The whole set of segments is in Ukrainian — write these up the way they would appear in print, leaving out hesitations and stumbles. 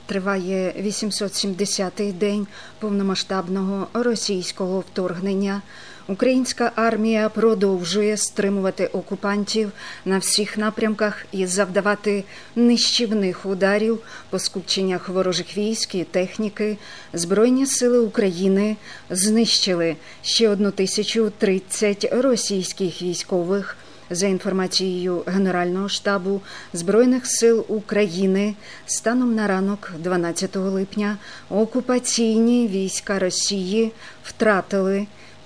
Триває 870-й день повномасштабного російського вторгнення. Українська армія продовжує стримувати окупантів на всіх напрямках і завдавати нищівних ударів по скупченнях ворожих військ і техніки. Збройні сили України знищили ще 1030 російських військових. За інформацією Генерального штабу Збройних сил України, станом на ранок 12 липня окупаційні війська Росії втратили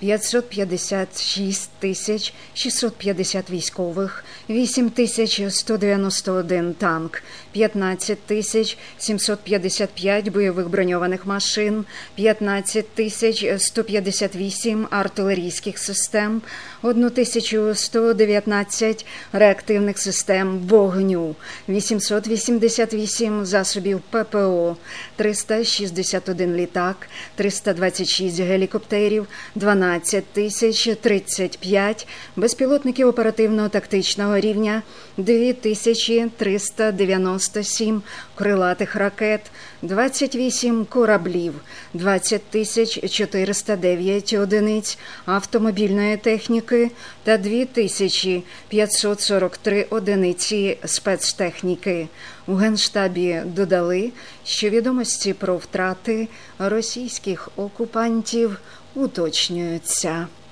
556 650 військових, 8191 танк, 15 755 бойових броньованих машин, 15 158 артилерійських систем, 1119 реактивних систем вогню, 888 засобів ППО, 361 літак, 326 гелікоптерів, 12 035 безпілотників оперативно-тактичного рівня, 2397 крилатих ракет, 28 кораблів, 20 409 одиниць автомобільної техніки та 2543 одиниці спецтехніки. У Генштабі додали, що відомості про втрати російських окупантів уточнюються.